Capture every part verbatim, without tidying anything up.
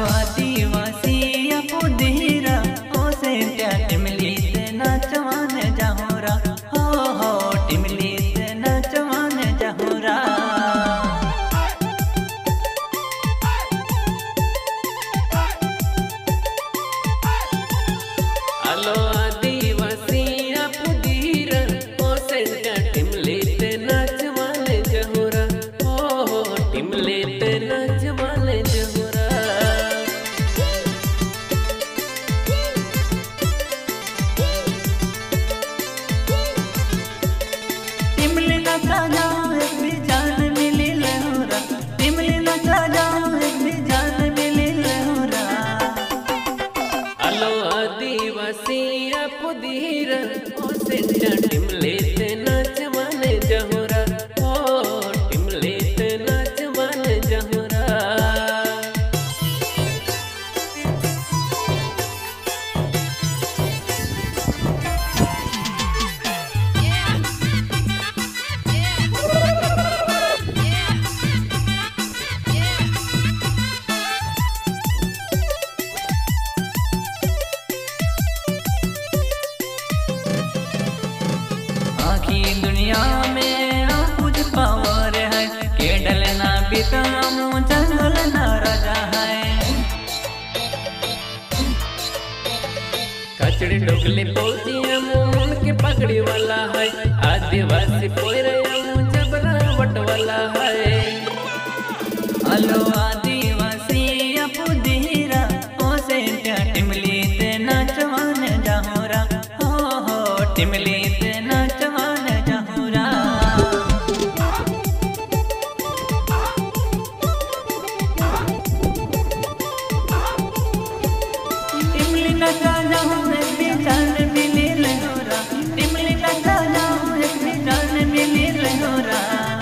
आदिवासी पुदीरा ओ से टिमली से नाचवान जहोरा हो हो टिमली से नाचवान जहोरा। हेलो आदिवासी पुदीरा ओ से टिमली से नाचवान जहोरा हो हो टिमली से नाचवान जहोरा। टिमली नचा जाओ एक भी जान मिली लहोरा टिमली नचा जाओ एक भी जान मिली लहोरा। हेलो आदिवासी पुदीरा ओ से टिमली से नाचवान जहोरा हो टिमली से नाचवान जहोरा। आखी दुनिया में कुछ पावर है के डलना पिता जंगल ना राजा है। कचड़ी डोकली पोतिया मुन के पकड़ी वाला है आदिवासी पोरे जबरा वट वाला है। हेलो आदिवासी पुदीरा ओ से टिमली से नाचवान जहोरा हो हो टिमली से नाचवान जहोरा। टिमली नचा जाओ एक भी जान मिली लहोरा टिमली नचा जाओ एक भी जान मिली लहोरा।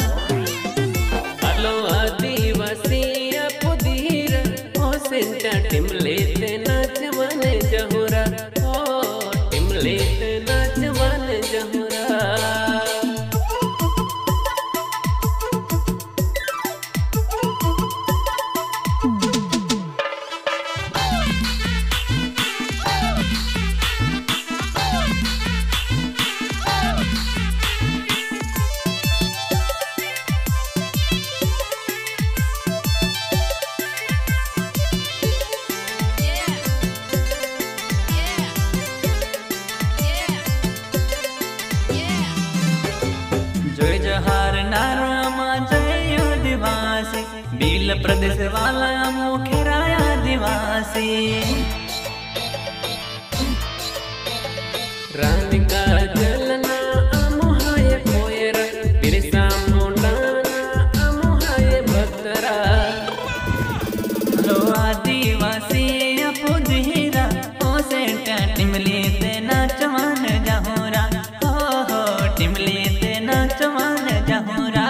हेलो आदिवासी पुदीरा ओ से टिमली से नाचवान जहोरा हो टिमली से नाचवान जहोरा। जय जहार नारामा जय आदिवासी बील प्रदेश वाला मुखेरा आदिवासी। रानी का जलना अमुहाय कोयरा बिरसा मोंडाना अमुहाय भतरा। हेलो आदिवासी पुदीरा ओ से टिमली से नाचवान जहोरा हो हो टिमली से नाचवान जहोरा।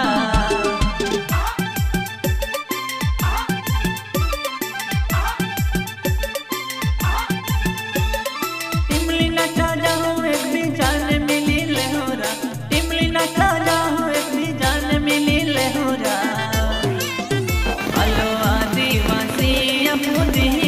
टिमली नचा जाओ एक भी जान मिली लहोरा टिमली नचा जाओ एक भी जान मिली लहोरा। हेलो आदिवासी पुदीरा